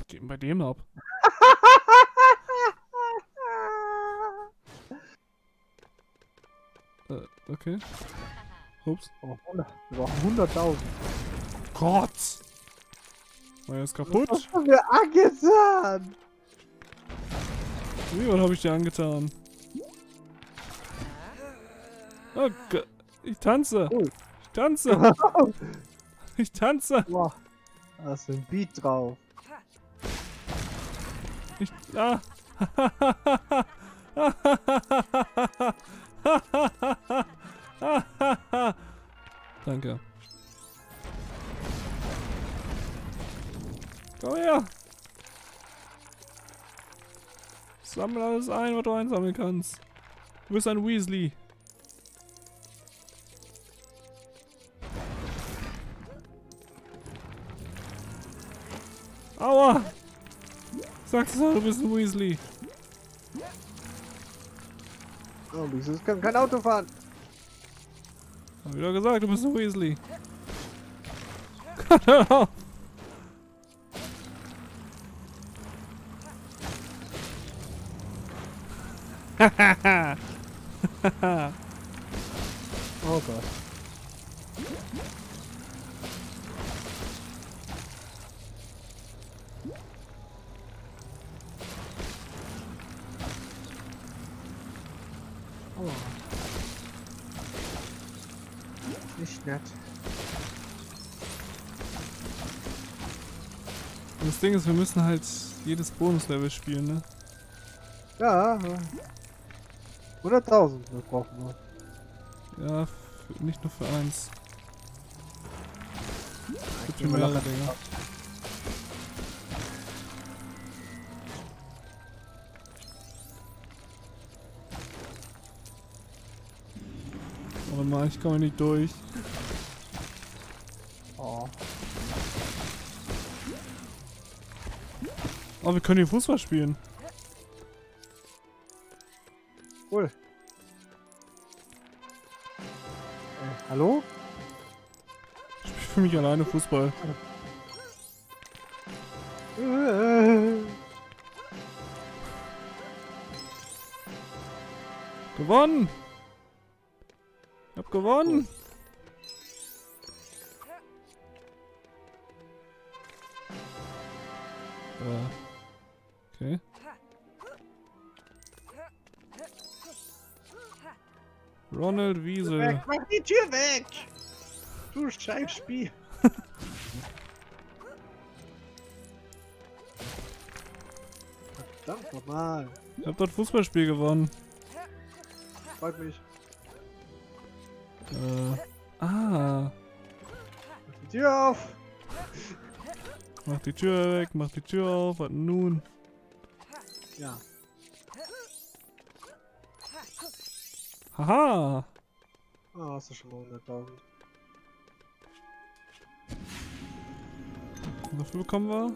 Was geht denn bei dem ab? Okay. Ups. Oh, wir brauchen 100.000. Gott! War jetzt kaputt? Was haben wir angetan? Wie, was habe ich dir angetan? Oh Gott. Ich tanze! Oh. Ich tanze! Ich tanze! Boah, da ist ein Beat drauf. Ich. Ah! Danke. Komm her! Sammle alles ein, was du einsammeln kannst. Du bist ein Weasley. Aua! Sagst du, du bist ein Weasley. Oh, dieses kann kein Auto fahren. Hab ich doch gesagt, du bist ein Weasley. Hör auf! Oh Gott. Oh. Nicht nett. Das Ding ist, wir müssen halt jedes Bonuslevel spielen, ne? Ja. 100.000 wir brauchen wir. Ja, nicht nur für eins. Gibt gehen schon wir mehrere nachher Dinge. ab. Aber mal, ich komme nicht durch. Oh. Oh, wir können hier Fußball spielen. Cool. Hallo? Ich spiele für mich alleine Fußball. Gewonnen! Ich hab gewonnen! Okay. Ronald Wiesel. Weg, mach die Tür weg! Du Scheißspiel! Verdammt nochmal! Ich hab das Fußballspiel gewonnen. Freut mich. Ah. Mach die Tür auf! Mach die Tür weg, mach die Tür auf. Was nun? Ja. Haha. Ah, hast du schon mal 100.000. Und dafür bekommen wir...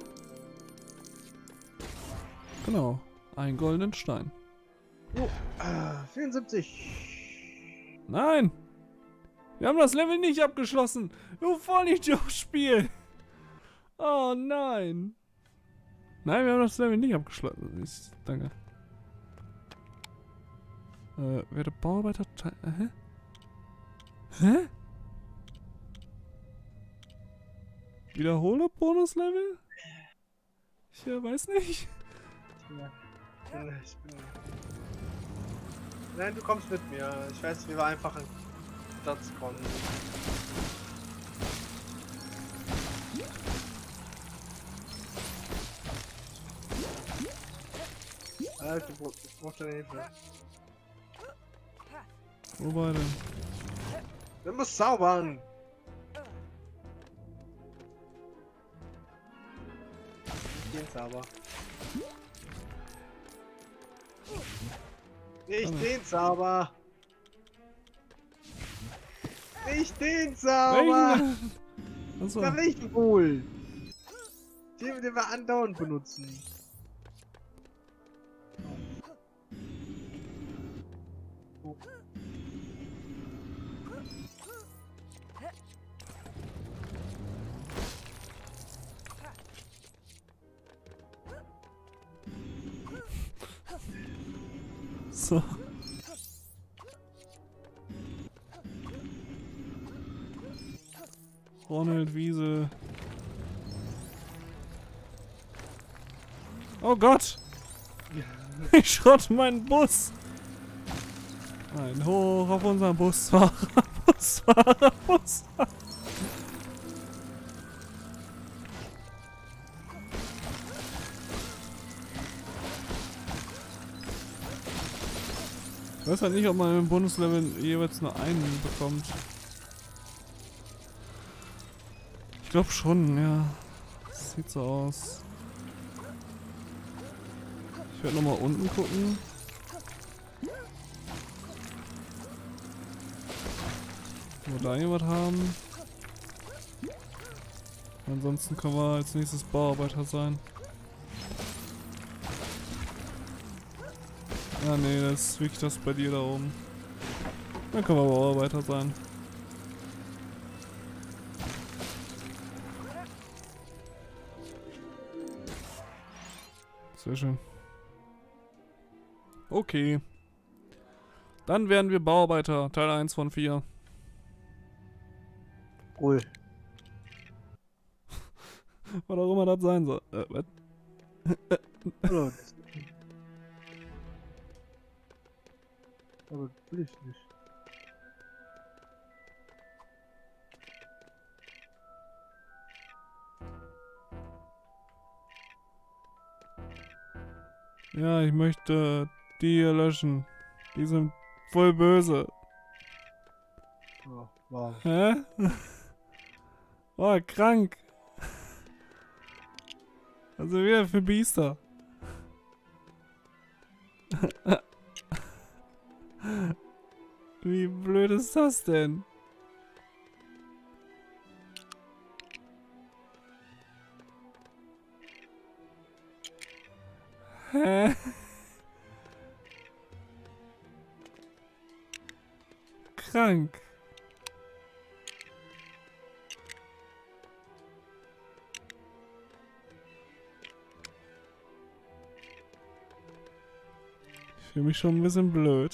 Genau. Einen goldenen Stein. Oh, 74. Nein! Wir haben das Level nicht abgeschlossen! Du Vollidiot-Spiel! Oh nein! Nein, wir haben das Level nicht abgeschlossen. Danke. Werde Bauarbeiter... Hä? Hä? Wiederhole Bonuslevel? Ich weiß nicht. Ja. Ich bin... Nein, du kommst mit mir. Ich weiß, wie wir einfach in Platz kommen. Alter, ich brauch deine Hilfe. Wobei denn? Wir müssen zaubern! Den Zauber. Nicht den Zauber! Nicht den Zauber! Welchen? Achso. Der Lichtwohl! Den wir andauernd benutzen. Oh. So. Ronald Wiesel. Oh Gott! Ich schrotte meinen Bus! Ein Hoch auf unseren Busfahrer, Busfahrer, Busfahrer! Ich weiß halt nicht, ob man im Bundeslevel jeweils nur einen bekommt. Ich glaube schon, ja. Das sieht so aus. Ich werde nochmal unten gucken. Ob wir da jemand haben. Ansonsten können wir als nächstes Bauarbeiter sein. Ja, nee, das ist wirklich das bei dir da oben. Dann können wir Bauarbeiter sein. Sehr schön. Okay. Dann werden wir Bauarbeiter, Teil 1 von 4. Cool. Was auch immer das sein soll. Was? Hallo. Aber will ich nicht. Ja, ich möchte die hier löschen. Die sind voll böse. Oh, wow. Hä? Oh, krank. Also wieder für Biester. Wie blöd ist das denn? Hä? Krank. Ich fühle mich schon ein bisschen blöd.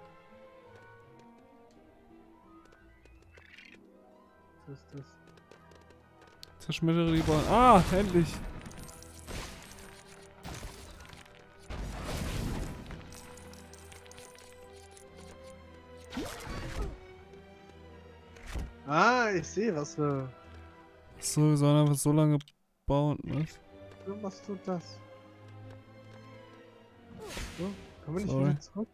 Was ist das? Zerschmettere die Bäume. Ah, endlich. Ah, ich sehe, was für. So, wir sollen einfach so lange bauen, was? Was tut das? So, kommen wir nicht Sorry. wieder zurück?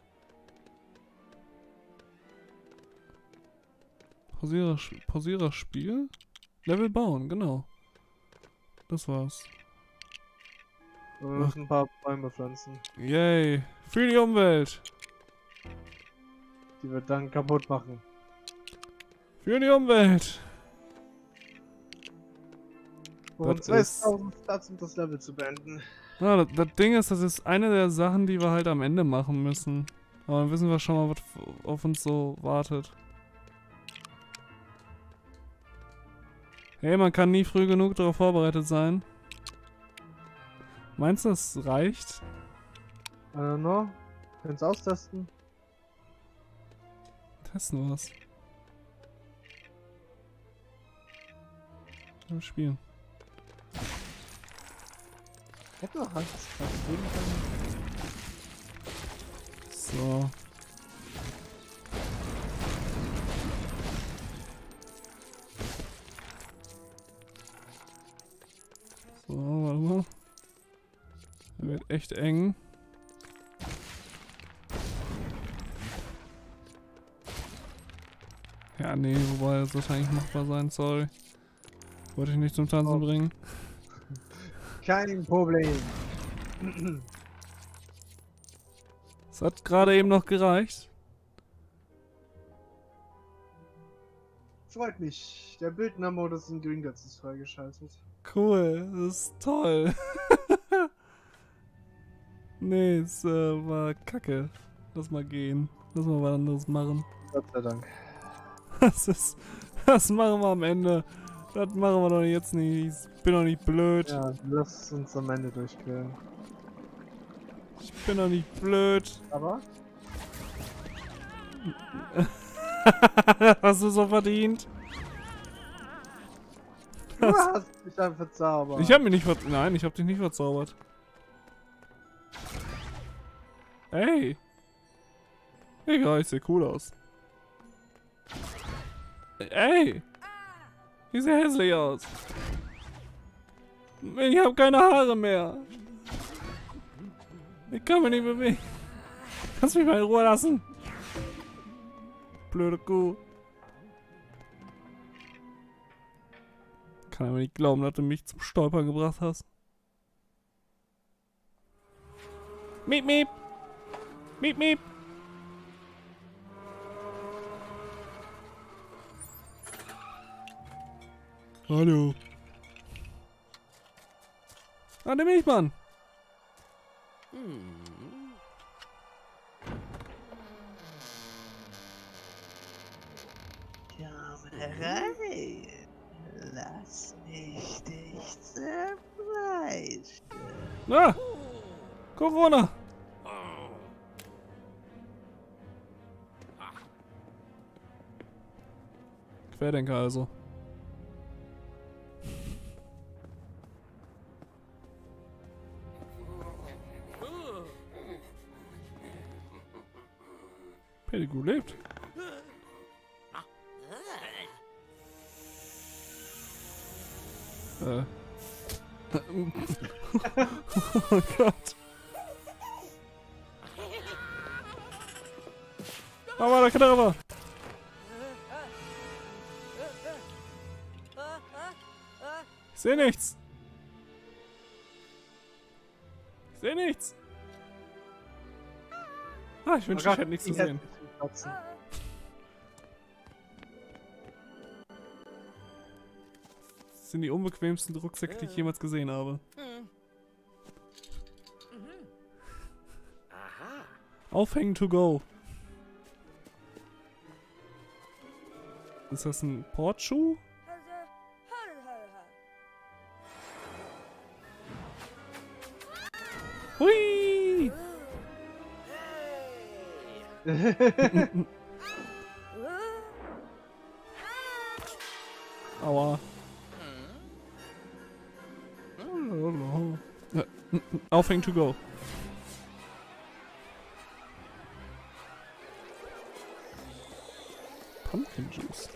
Pausierer Spiel? Level bauen, genau. Das war's. Wir müssen ein paar Bäume pflanzen, Yay. Für die Umwelt. die wir dann kaputt machen. Für die Umwelt. Und Das ist- 2000 Platz, um das Level zu beenden. Ja, das Ding ist, das ist eine der Sachen, die wir halt am Ende machen müssen. Aber dann wissen wir schon mal, was auf uns so wartet. Hey, man kann nie früh genug darauf vorbereitet sein. Meinst du, das reicht? I don't know. Kannst austesten. Testen wir's. Ja, spielen. Ich hätte noch Angst, was geben können. So. So, warte mal. Der wird echt eng. Ja, nee, wobei das wird eigentlich machbar sein, sorry. Wollte ich nicht zum Tanzen bringen. Kein Problem. Es hat gerade eben noch gereicht. Freut mich. Der Bildnermodus in Gringotts ist freigeschaltet. Cool, das ist toll. Nee, es war kacke. Lass mal gehen. Lass mal was anderes machen. Gott sei Dank. Das machen wir am Ende. Das machen wir doch jetzt nicht. Ich bin doch nicht blöd. Ja, lass uns am Ende durchqueren. Ich bin doch nicht blöd. Aber Hast du so verdient? Du hast mich dann verzaubert. Ich hab mich nicht verzaubert. Nein, ich hab dich nicht verzaubert. Ey. Egal, ich sehe cool aus. Ey. Ich sehe hässlich aus. Ich habe keine Haare mehr. Ich kann mich nicht bewegen. Kannst du mich mal in Ruhe lassen? Blöde Kuh. Kann aber nicht glauben, dass du mich zum Stolpern gebracht hast. Miep, miep. Miep, miep. Hallo. Ah, der Milchmann. Komm herein. Lass mich dich zerfleischen. Ah! Corona! Querdenker also. Pettigrew lebt. Oh Gott. Aber der Kadaver. Ich sehe nichts. Ich sehe nichts. Ah, ich wünschte, ich hätte nichts zu sehen. Das sind die unbequemsten Rucksäcke, die ich jemals gesehen habe. Aufhängen to go. Ist das ein Portschuh? Hui! Aua. Aufhängen to go. Pumpkin Juice.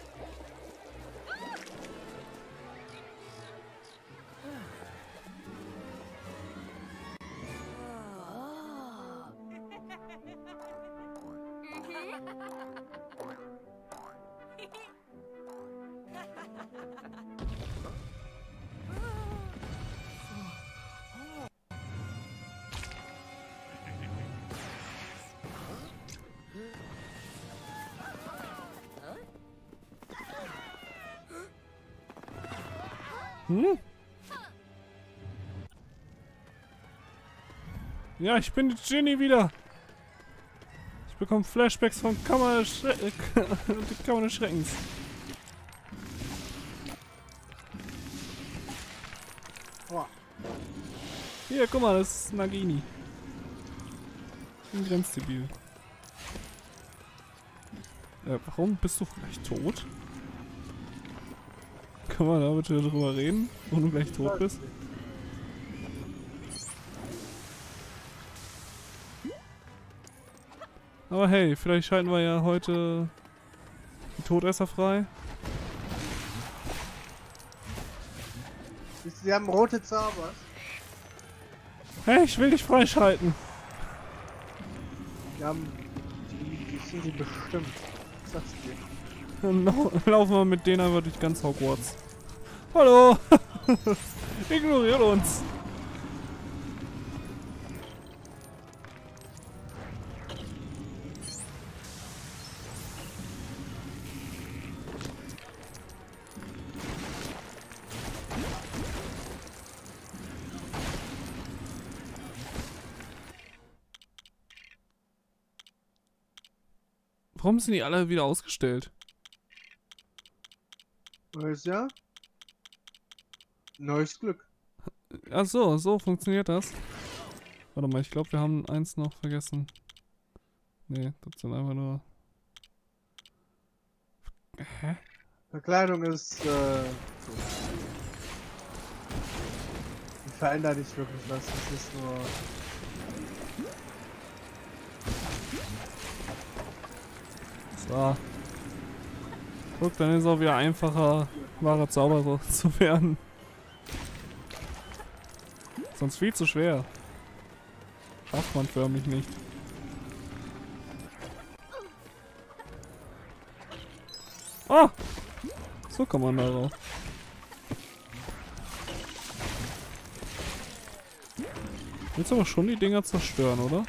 Hm? Ja, ich bin die Ginny wieder. Ich bekomme Flashbacks von Kammer des die Kammer des Schreckens. Hier, guck mal, das ist Nagini. Ein Grenzdebil. Warum bist du gleich tot? Kann man da bitte drüber reden, wenn du gleich tot bist? Aber hey, vielleicht schalten wir ja heute die Todesser frei. Sie haben rote Zauber. Hey, ich will dich freischalten. Die haben... Die sind sie bestimmt. Was sagst du dir? Dann laufen wir mit denen einfach durch ganz Hogwarts. Hallo! Ignoriert uns! Warum sind die alle wieder ausgestellt? Neues Jahr? Neues Glück. Ach so, so funktioniert das. Warte mal, ich glaube, wir haben eins noch vergessen. Nee, das sind einfach nur Hä? Verkleidung ist, die verändert nicht wirklich was. Das ist nur... So. Guck, dann ist es auch wieder einfacher, wahrer Zauberer zu werden. Sonst viel zu schwer. Schafft man förmlich nicht. Ah! So kommt man darauf. Willst aber schon die Dinger zerstören, oder?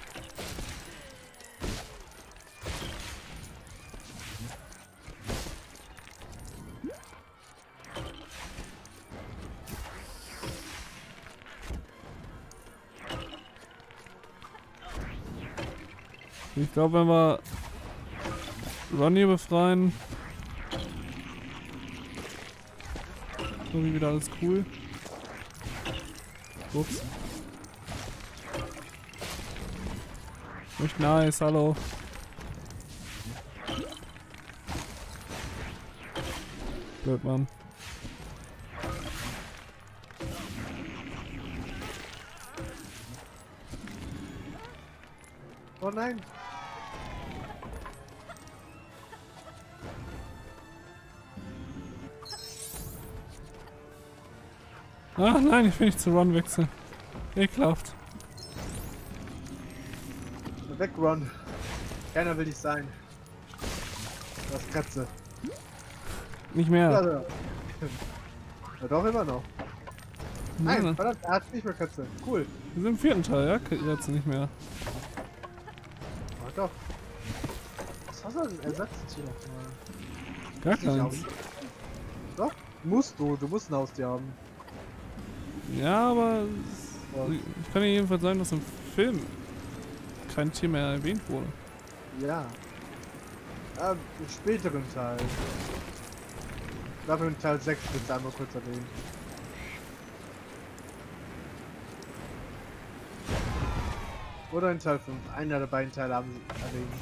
Ich glaube, wenn wir Ronny befreien, irgendwie wieder alles cool. Ups. Nicht nice, hallo. Blöd, Mann. Oh nein! Ah, nein, ich will nicht zu Ron wechseln. Ekelhaft. Weg, Ron. Keiner will dich sein. Du hast Katze. Nicht mehr. Ja, ja, doch, immer noch. Nein, Nein, verdammt, er hat nicht mehr Katze. Cool. wir sind im 4. Teil, ja? Jetzt nicht mehr. Oh, doch. Was hast du denn Ersatztier nochmal? Gar Nicht keins. Haustier. Doch, musst du. Du musst ein Haustier haben. Ja, aber Ja. ich kann ja jedenfalls sagen, dass im Film kein Tier mehr erwähnt wurde. Ja. Im späteren Teil. Ich glaube, in Teil 6 wird es einmal kurz erwähnt. Oder in Teil 5. Einer der beiden Teile haben sie erwähnt.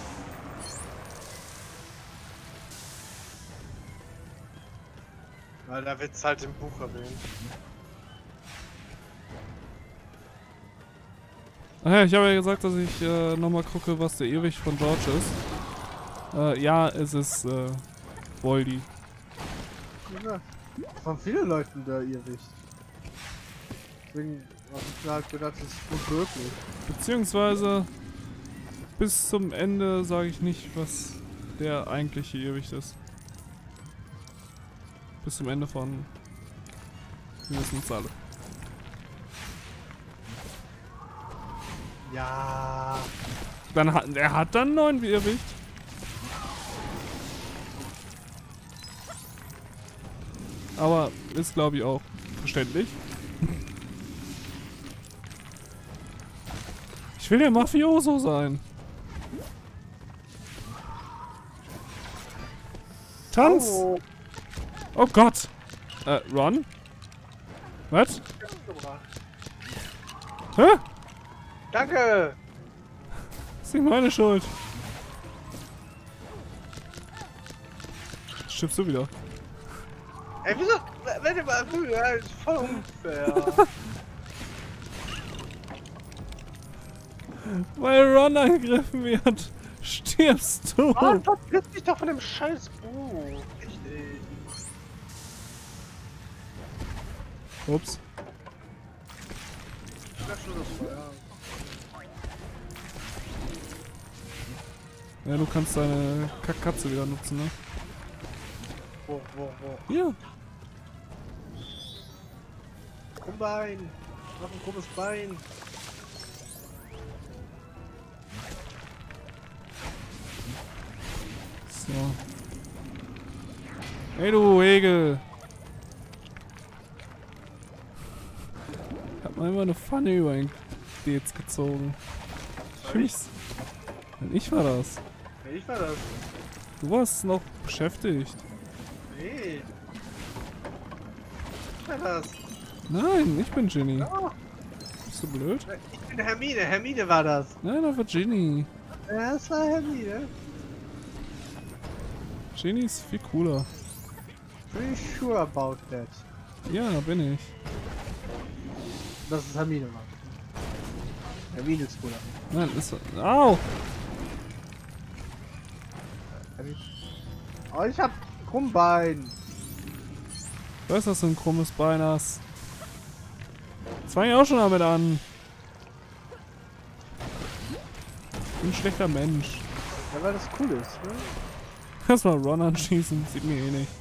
Weil da wird es halt im Buch erwähnt. Ach ja, ich habe ja gesagt, dass ich nochmal gucke, was der Irrwicht von George ist. Ja, es ist Voldy. Ja. Von vielen Leuten der Irrwicht. Deswegen habe ich mir halt gedacht, das ist unmöglich. Beziehungsweise bis zum Ende sage ich nicht, was der eigentliche Irrwicht ist. Bis zum Ende von wir wissen es alle. Ja. Dann hat er hat dann einen neuen Irrwicht. Aber ist glaube ich auch verständlich. Ich will ja Mafioso sein. Tanz! Oh. Oh Gott! Ron? Was? Hä? Danke! Das ist nicht meine Schuld. Stirbst du wieder? Ey, wieso? Wenn du mal früher, ist voll unfair. Weil Ron angegriffen wird, stirbst du. Mann, verpiss dich doch von dem scheiß Buch. Richtig. Ups. Ja, du kannst deine Katze wieder nutzen, ne? Wo? Hier. Krummbein. Noch ein krummes Bein. So. Hey du Hegel. Ich hab mal immer eine Pfanne über den Dez gezogen. Ich fühl mich... Ich war das. Nee, ich war das. Du warst noch beschäftigt. Nee. Ich war das. Nein, ich bin Ginny. Oh, Bist du blöd? ich bin Hermine. Hermine war das. Nein, das war Ginny. Ja, das war Hermine. Genie ist viel cooler. Pretty sure about that. Ja, bin ich. Das ist Hermine, Mann. Hermine ist cooler. Nein, ist... Au! Oh, ich hab Krummbein. Du weißt, dass du ein krummes Bein hast. Das fang ich auch schon damit an. Ich bin ein schlechter Mensch. Ja, weil das cool ist, ne? Erstmal Ron anschießen, sieht mir eh nicht.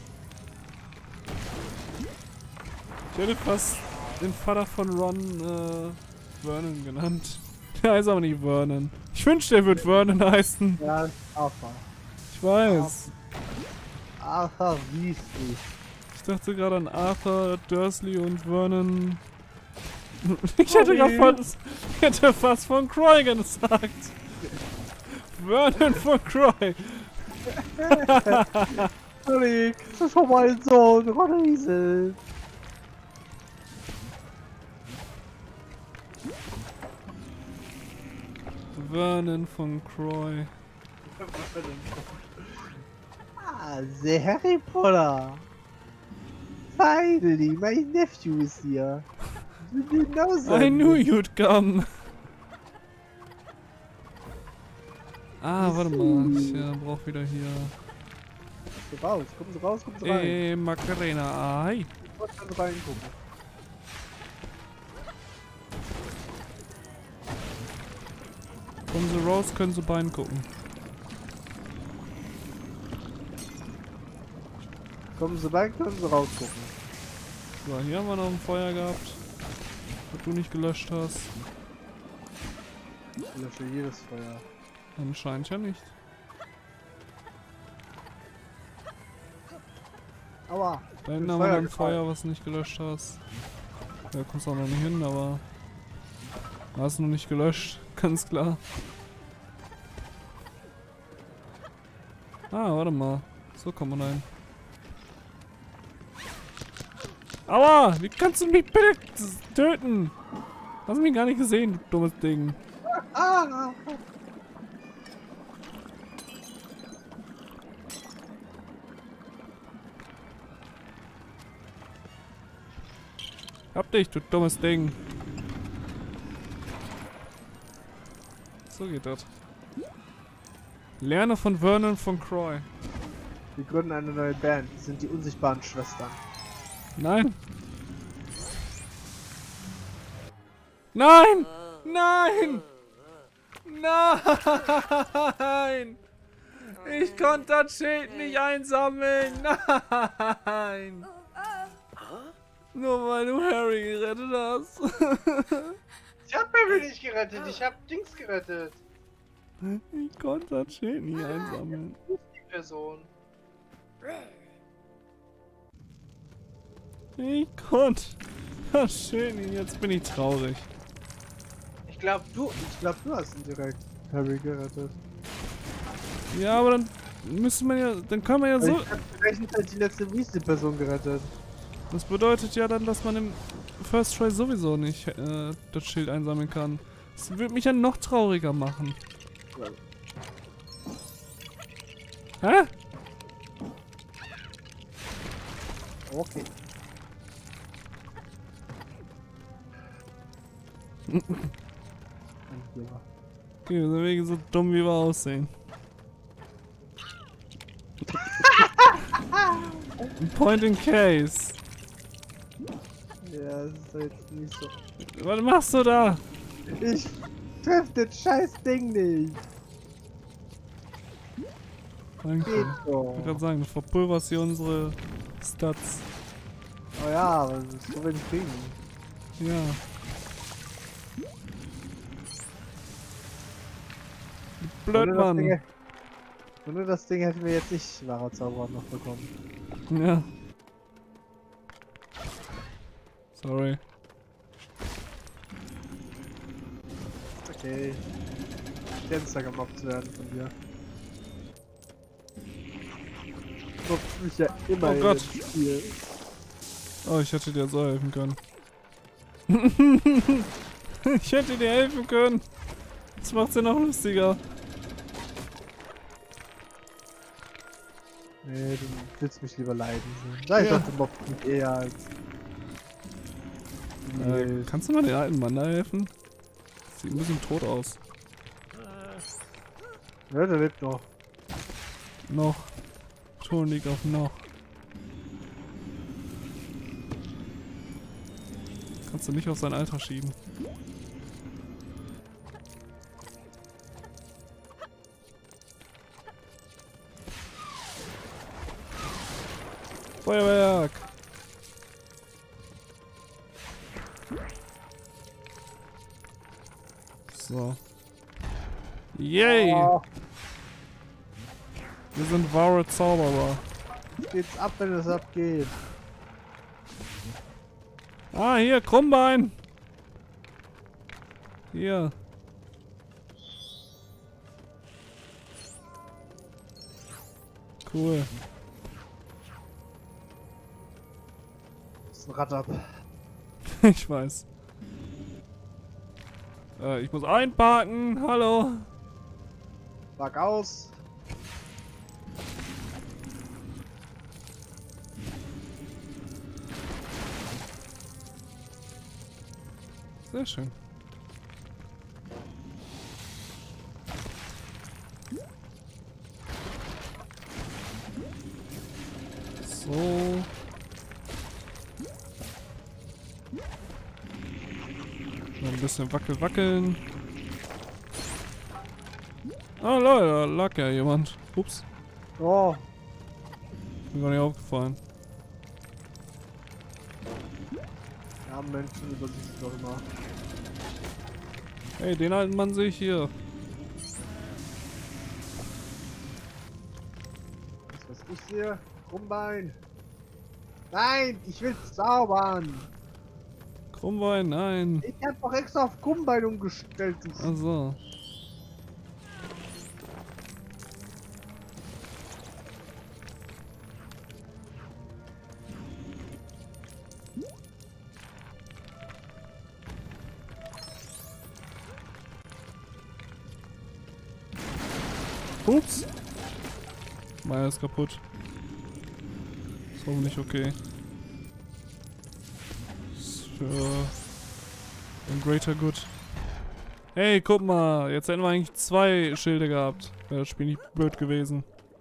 Ich hätte fast den Vater von Ron Vernon genannt. Der heißt aber nicht Vernon. Ich wünschte, der wird Vernon heißen. Ja, ist Arthur. Ich weiß. Arthur Weasley. Ich dachte gerade an Arthur, Dursley und Vernon. Ich hätte fast von Croy gesagt. Vernon von Croy. Sorry, das ist schon mein Sohn, Ron Weasley. Vernon von Croy. Ah, the Harry Potter. Finally, my nephew is here. You didn't know that. I knew you'd come. Ah, warte mal. Ich brauch wieder hier. Kommen Sie raus, kommen Sie rein. Macarena. Hi. Ich kann reingucken. Kommen Sie raus, können Sie Bein gucken. Kommen Sie rein, können Sie rausgucken. So, hier haben wir noch ein Feuer gehabt. Das du nicht gelöscht hast. Ich lösche jedes Feuer. Anscheinend ja nicht. Aua. Da hinten haben wir noch ein Feuer, was du nicht gelöscht hast. Da kommst du auch noch nicht hin, aber... Hast du noch nicht gelöscht, ganz klar. Ah, warte mal. So kommt man rein. Aua! Wie kannst du mich bitte töten? Hast du mich gar nicht gesehen, du dummes Ding. Ah! Hab dich, du dummes Ding. So geht das. Lerne von Vernon von Croy. Wir gründen eine neue Band. Das sind die unsichtbaren Schwestern. Nein! Nein! Nein! Nein! Ich konnte das Schild nicht einsammeln! Nein! Nur weil du Harry gerettet hast. Ich hab Harry nicht gerettet, ich hab Dings gerettet. Ich konnte das Schild nicht einsammeln. Die Person. Ich konnte das Schild nicht. Jetzt bin ich traurig. Ich glaub du hast ihn direkt Harry gerettet. Ja, aber dann müsste man ja, dann kann man ja so... Ich hab gerechnet, halt die letzte Weasley-Person gerettet. Das bedeutet ja dann, dass man im First Try sowieso nicht das Schild einsammeln kann. Das würde mich ja noch trauriger machen. Hä? Okay. Okay, wir sind wegen so dumm, wie wir aussehen. Point in case. Ja, das ist jetzt nicht so. Was machst du da? Ich treff das scheiß Ding nicht. Danke. Geht Ich doch. wollte gerade sagen, du verpulverst hier unsere Stats. Oh ja, aber das ist so wenig kriegen. Ja. Blöd, Mann. Ohne das Ding hätten wir jetzt nicht wahrer Zauberer noch bekommen. Ja. Sorry. Okay. Ich kenn's da gemobbt zu werden von dir. Du mobst mich ja immer Oh in Gott. dem Spiel. Oh, ich hätte dir so helfen können. Ich hätte dir helfen können. Das macht's ja noch lustiger. Nee, du willst mich lieber leiden sehen. Sag ich Ja. doch, du mobst mich eher als... Kannst du mal den alten Mann da helfen? Sieht ein bisschen tot aus. Ja, der lebt noch. Noch. Ton liegt auf noch. Kannst du nicht auf sein Alter schieben. Feuerwerk! So. Yay! Oh, Wir sind wahre Zauberer. geht's ab, wenn es abgeht. Ah, hier, Krummbein! Hier. Cool. Das ist ein Rad ab. Ich weiß. Ich muss einparken. Hallo. Park aus. Sehr schön. So. Noch ein bisschen wackeln. Ah, Leute, da lag ja jemand. Ups, Oh, ist mir gar nicht aufgefallen. ja, Menschen übersiehst du doch immer. Hey, den alten Mann sehe ich hier. Das, was ich sehe, Krummbein. Nein, ich will zaubern. Krummbein, nein. Ich hab doch extra auf Krummbein umgestellt. Du Also. Ups. Meiner ist kaputt. Ist hoffentlich okay. Ist für den Greater Good. Hey, guck mal. Jetzt hätten wir eigentlich 2 Schilde gehabt. Wäre das Spiel nicht blöd gewesen.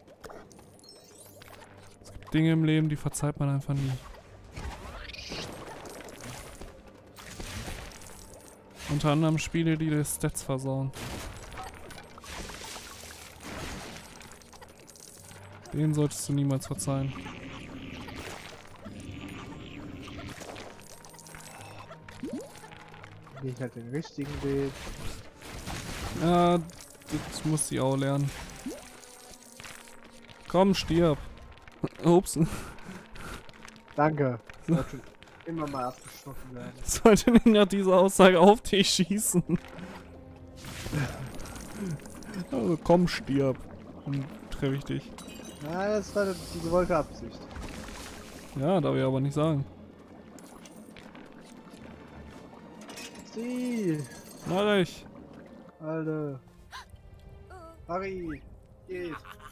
Es gibt Dinge im Leben, die verzeiht man einfach nie. Unter anderem Spiele, die die Stats versauen. Den solltest du niemals verzeihen. gehe ich halt den richtigen Weg. Ja, das muss sie auch lernen. Komm, stirb. Ups. Danke. Sollte immer mal abgestochen werden. Sollte nicht nach dieser Aussage auf dich schießen. Also komm, stirb. Dann treffe ich dich. Ja, das war die gewollte Absicht. Ja, darf ich aber nicht sagen. Sie! Mach ich. Alter. Harry! Geht!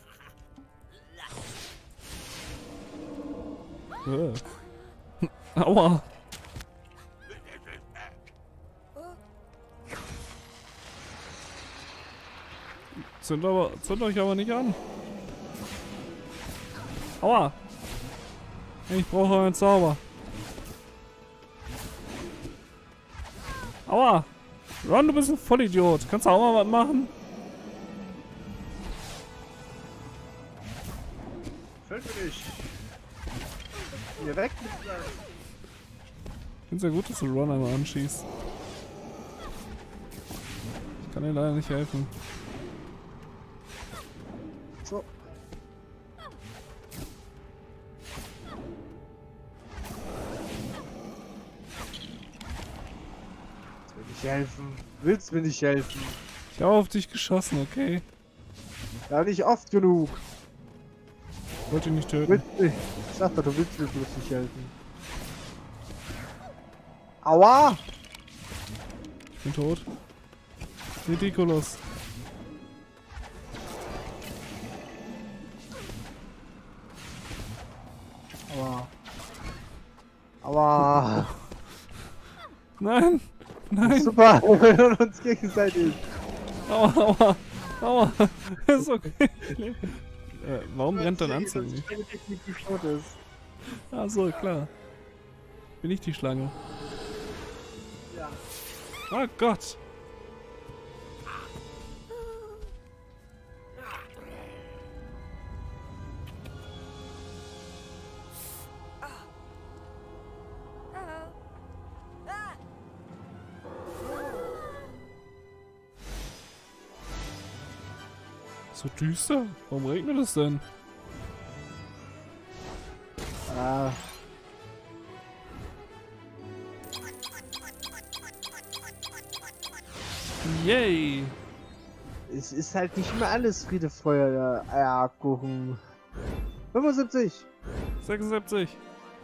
Aua. Zünd euch aber nicht an. Aua. Ich brauche einen Zauber. Aua. Ron, du bist ein Vollidiot. Kannst du auch mal was machen? Fällt mir nicht! Hier weg mit dir! Ich finde es ja gut, dass du Ron einmal anschießt. Ich kann dir leider nicht helfen. So. Willst mir nicht helfen? Willst mir nicht helfen? Ich habe auf dich geschossen, okay? Ja, nicht oft genug. Ich wollte dich nicht töten. Willst nicht. Ich sag doch, du willst mir bloß nicht helfen. Aua! Ich bin tot. Ridiculous. Aber Nein! Nein! super, wir hören uns gegenseitig. Aua, aua, aua! Ist okay. Warum brennt dein Anzug nicht? Ach so, klar. Bin ich die Schlange? Ja. Oh Gott! So düster? Warum regnet es denn? Ah, Yay! es ist halt nicht immer alles Friede, Feuer, Eierkuchen. 75. 76.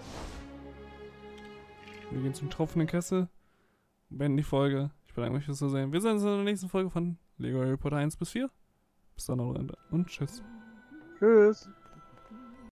Wir gehen zum tropfenden Kessel. Beenden die Folge. Ich bedanke mich fürs Zusehen. Wir sehen uns in der nächsten Folge von Lego Harry Potter 1 bis 4. Bis dann, Leute. Und tschüss. Tschüss.